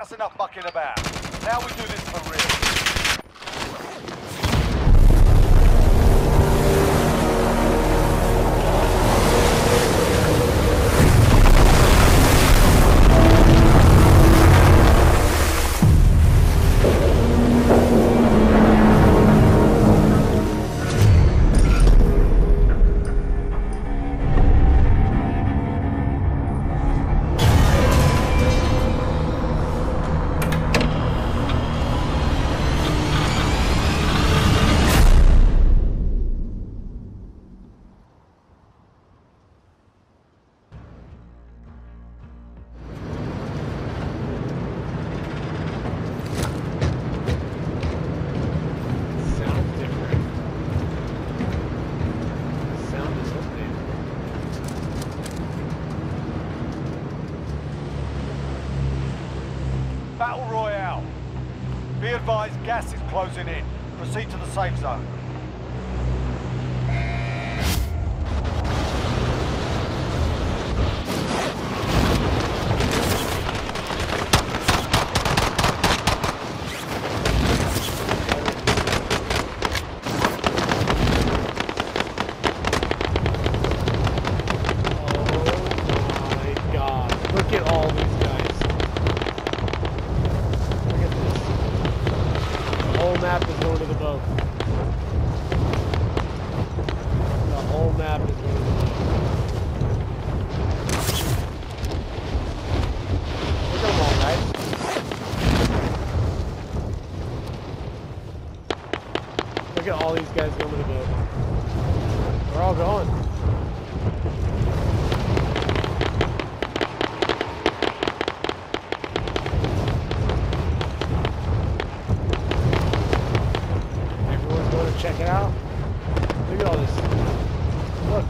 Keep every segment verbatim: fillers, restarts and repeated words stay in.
that's enough mucking about. Now we do this for real. Battle Royale. Be advised, gas is closing in. Proceed to the safe zone. Oh my god. Look at all these guys. The whole map is going to the boat. The whole map is going to the boat. Look at them all, guys. Look at all these guys going to the boat. They're all going. Check it out. Look at all this. Look.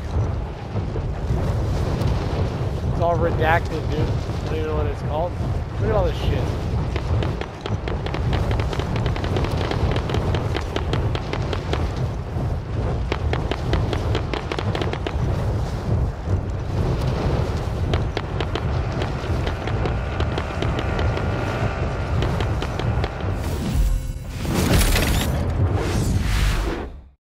It's all redacted, dude. I don't even know what it's called. Look at all this shit.